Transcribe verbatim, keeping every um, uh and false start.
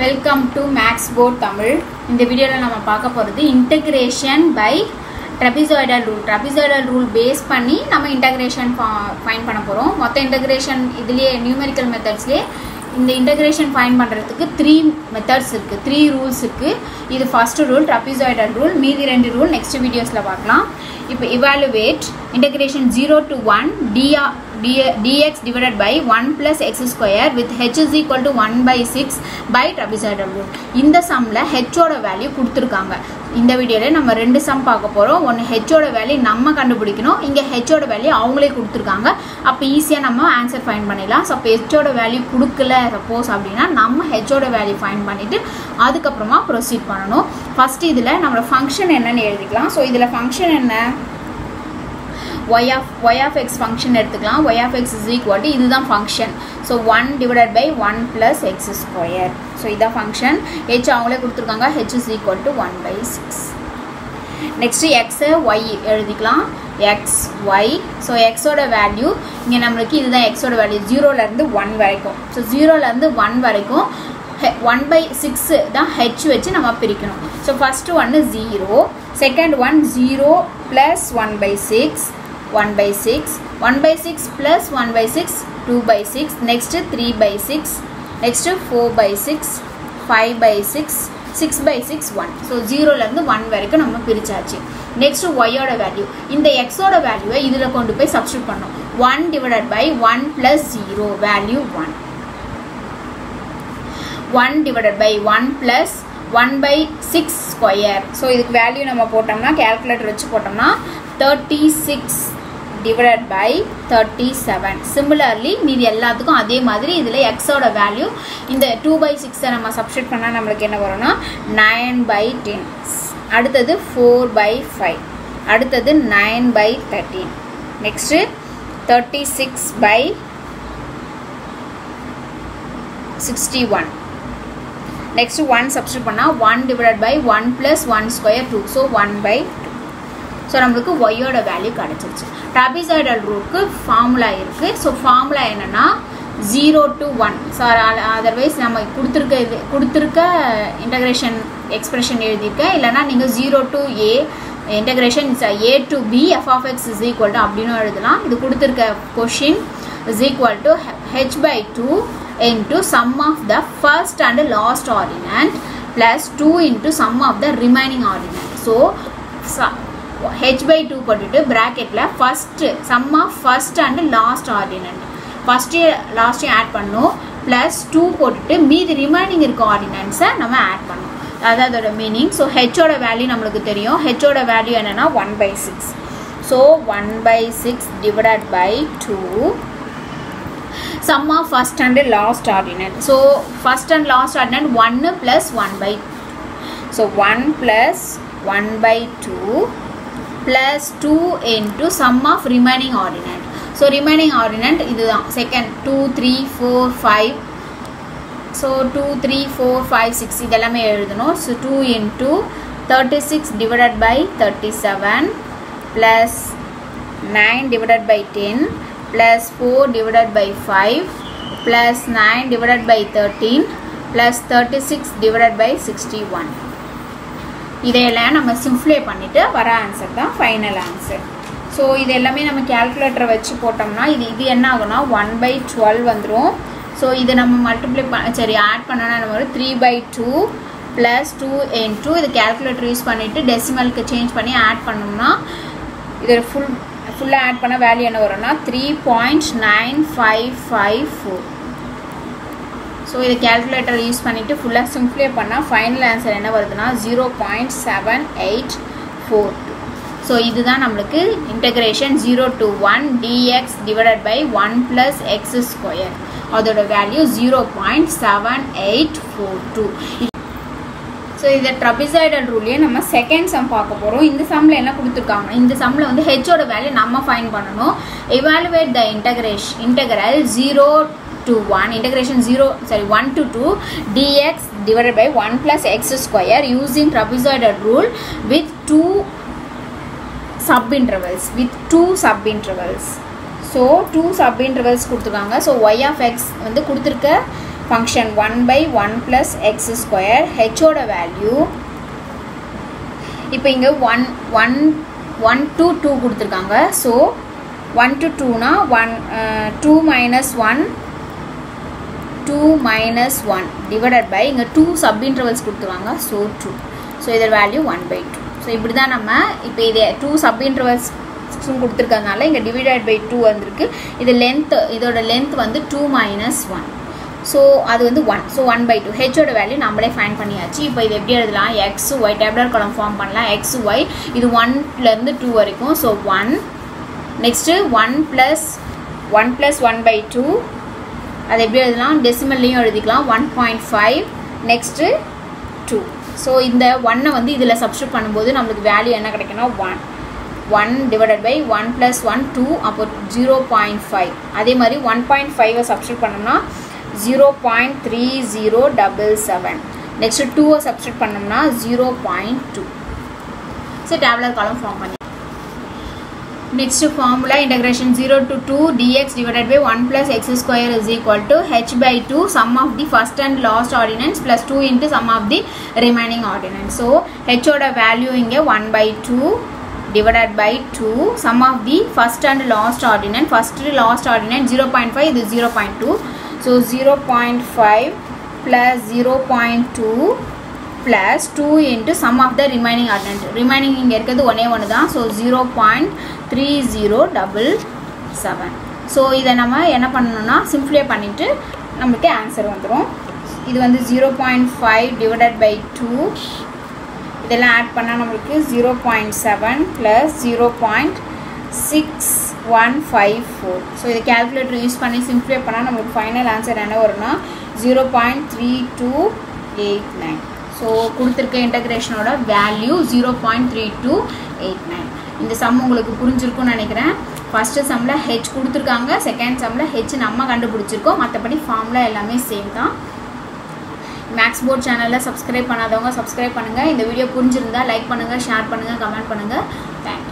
Welcome to Max Board Tamil. In the video, we will talk integration by trapezoidal rule. Trapezoidal rule base panni nama integration find panna porom. Motta integration idile numerical methods le in the integration find பண்றதுக்கு three methods இருக்கு, three rules இருக்கு. இது first rule trapezoidal rule, மீதி ரெண்டு rule next videosல பார்க்கலாம். இப்போ evaluate integration zero to one dx divided by one plus x square with h is equal to one by six by trapezoidal rule. இந்த சம்ல h ஓட value கொடுத்திருக்காங்க. இந்த வீடியோல நம்ம ரெண்டு சம் பார்க்க போறோம். ஒன்னு h ஓட வேல்யூ நம்ம கண்டுபிடிக்கணும். இங்க h ஓட வேல்யூ அவங்களே கொடுத்திருக்காங்க. அப்ப ஈஸியா நம்ம ஆன்சர் ஃபைண்ட் பண்ணிடலாம். சோ h ஓட வேல்யூ கொடுக்கல சப்போஸ் அப்படினா நம்ம h ஓட வேல்யூ ஃபைண்ட் பண்ணிட்டு அதுக்கு அப்புறமா ப்ரோசீட் பண்ணனும். ஃபர்ஸ்ட் இதுல நம்ம ஃபங்க்ஷன் என்னன்னு எழுதிக்கலாம். சோ இதுல ஃபங்க்ஷன் என்ன? y of y of x function எடுத்துக்கலாம். y of x is equal to இதுதான் function. so one divided by one plus x square. so இதான் function. h அவங்களே கொடுத்திருக்காங்க. h is equal to one by six. next x y எழுதிக்கலாம். x y. so x ஓட value இங்க நமக்கு இதுதான் x ஓட வேல்யூ zero ல இருந்து one வரைக்கும். so zero ல இருந்து one வரைக்கும் one by six தான் h வச்சு நம்ம பிரிக்கணும். so first one zero, second one zero plus one by six, one by six, one by six plus one by six, two by six, next three by six, next four by six, five by six, six by six, one. so zero ல இருந்து one வரைக்கும் நம்ம பிரிச்சாச்சு. next y ஓட value இந்த x ஓட வேல்யூவை இதுல கொண்டு போய் சப்ஸ்டிட்யூட் பண்ணோம். one divided by one plus zero value one. one divided by one plus one by six square. so இதுக்கு வேல்யூ நம்ம போட்டோம்னா கால்குலேட்டர் வச்சு போட்டோம்னா thirty-six divided by thirty-seven. similarly மீதி எல்லாத்துக்கும் அதே மாதிரி இதுல x ஓட வேல்யூ இந்த two by six நம்ம சப்ஸ்டிட்யூட் பண்ணா நமக்கு என்ன வரும்னா nine by ten. அடுத்து four by five. அடுத்து nine by thirteen. next thirty-six by sixty-one. next one substitute பண்ணா one divided by one plus one square two. so one by two. so நமக்கு y ஓட value கிடைச்சிருச்சு. trapezoidal ரூலுக்கு formula இருக்கு. so formula என்னன்னா zero to one. so otherwise நம்ம கொடுத்திருக்க இது கொடுத்திருக்க இன்டகிரேஷன் எக்ஸ்பிரஷன் எழுதிருக்க இல்லனா நீங்க zero to a integration is a to b f of x is equal to அப்படினு எழுதலாம். இது கொடுத்திருக்க question is equal to h by two into sum of the first and last ordinate plus two into sum of the remaining ordinate. so h by two போட்டுட்டு bracketல first sum of first and last ordinate first last add பண்ணனும் plus two போட்டுட்டு மீதி remaining இருக்க ordinates நம்ம add பண்ணனும். அதான் அதோட meaning. so h ஓட வேல்யூ நமக்கு தெரியும். h ஓட வேல்யூ என்னன்னா one by six. so one by six divided by two sum of first and last ordinate. so first and last ordinate one plus one by two. so one plus one by two plus two into sum of remaining ordinate. so remaining ordinate இதுதான் second two three four five. so two three four five six இதெல்லாம் எழுதணும். so two into thirty-six divided by thirty-seven plus nine divided by ten plus four divided by five plus nine divided by thirteen plus thirty-six divided by sixty-one. இதெல்லாம் நம்ம simplify பண்ணிட்டு வர answer தான் final answer. So இது எல்லாமே நம்ம கால்குலேட்டரை வச்சு போட்டோம்னா இது இது என்ன ஆகும்னா one by twelve வந்துடும். ஸோ இது நம்ம மல்டிப்ளை பண்ண சரி ஆட் பண்ணனா நம்ம ஒரு three by two plus two into இது கால்குலேட்டர் யூஸ் பண்ணிட்டு டெசிமலுக்கு சேஞ்ச் பண்ணி ஆட் பண்ணோம்னா இது ஃபுல் ஃபுல்லாக ஆட் பண்ண வேல்யூ என்ன வரும்னா three point nine five five four. So இது கால்குலேட்டர் யூஸ் பண்ணிவிட்டு ஃபுல்லாக சிம்ப்ளிஃபை பண்ணால் ஃபைனல் ஆன்சர் என்ன வருதுன்னா zero point seven eight four two. So இதுதான் நம்மளுக்கு integration zero to one dx divided by one plus x square. அதோட value zero point seven eight four two. So இதை trapezoidal ரூல்லையே நம்ம செகண்ட் சம் பார்க்க போகிறோம். இந்த சம்மில் என்ன கொடுத்துருக்காங்க, இந்த சம்மில் வந்து h ஓட வேல்யூ நம்ம ஃபைண்ட் பண்ணணும். evaluate the integration integral zero to one integration zero sorry one to two dx divided by one plus x square using trapezoidal rule with two subintervals with two subintervals. so two subintervals கொடுத்துருக்காங்க. so y of x வந்து கொடுத்துருக்க function one by one plus x square ஹெச்சோட value இப்போ இங்கே one one one two two கொடுத்துருக்காங்க. So one to டூனா one two minus one two minus one divided by இங்கே two sub intervals கொடுத்துருவாங்க. So two. So இதோட value one by two. So இப்படி தான் நம்ம இப்போ இது டூ சப் இன்டர்வல்ஸ் கொடுத்துருக்கறதுனால இங்கே டிவைடட் பை டூ வந்திருக்கு. இது லென்த் இதோட லென்த் வந்து டூ மைனஸ் ஒன். ஸோ அது வந்து one. So one by two ஹெச்சோட வேல்யூ நம்மளே ஃபைன் பண்ணியாச்சு. இப்போ இது எப்படி எழுதலாம்? எக்ஸ் ஒய் டேப்லர் காலம் ஃபார்ம் பண்ணலாம். எக்ஸ் ஒய் இது ஒன்லேருந்து டூ வரைக்கும். So one next one plus one plus one by two அது எப்படி எழுதலாம்? டெசிமல்லையும் எழுதிக்கலாம். One point five next two. So இந்த ஒன்னை வந்து இதில் சப்ஸ்டியூட் பண்ணும்போது நம்மளுக்கு வேல்யூ என்ன கிடைக்குன்னா one one divided by one plus one two அப்போ ஜீரோ பாயிண்ட் ஃபைவ். அதே மாதிரி ஒன் பாயிண்ட் ஃபைவை சப்ஸ்டியூட் பண்ணோம்னா zero point three zero double seven. Next டூவை சப்ஸ்டியூட் பண்ணோம்னா zero point two. So tabular காலம் ஃபார்ம் பண்ணி next formula integration zero to two dx divided by one plus x square is equal to h by two sum of the first and last ordinance plus two into sum of the remaining ordinance. So h oda value inge one by two divided by two sum of the first and last ordinance. First last ordinance zero point five is zero point two. So zero point five plus zero point two plus two into sum of the remaining ordinate. Remaining இங்க இருக்குது ஒன்னே ஒன்று தான். So zero point three zero double seven. So இதை நம்ம என்ன பண்ணணும்னா simplify பண்ணிவிட்டு நம்மளுக்கு ஆன்சர் வந்துடும். இது வந்து zero point five divided by two இதெல்லாம் ஆட் பண்ணால் நம்மளுக்கு zero point seven plus zero point six one five four. So இதை கேல்குலேட்டர் யூஸ் பண்ணி சிம்பிளிஃபை பண்ணால் நம்மளுக்கு ஃபைனல் ஆன்சர் என்ன வரும்னா zero point three two eight nine. So கொடுத்துருக்க இன்டகிரேஷனோட value zero point three two eight nine. இந்த சம் உங்களுக்கு புரிஞ்சிருக்கும்னு நினைக்கிறேன். ஃபஸ்ட்டு சம்மில் ஹெச் கொடுத்துருக்காங்க, செகண்ட் சம்மில் ஹெச் நம்ம கண்டுபிடிச்சிருக்கோம். மற்றபடி ஃபார்முலா எல்லாமே சேம் தான். மேக்ஸ் போர்ட் சேனலில் சப்ஸ்கிரைப் பண்ணாதவங்க சப்ஸ்கிரைப் பண்ணுங்கள். இந்த வீடியோ புரிஞ்சிருந்தால் லைக் பண்ணுங்கள், ஷேர் பண்ணுங்கள், கமெண்ட் பண்ணுங்கள். தேங்க்ஸ்.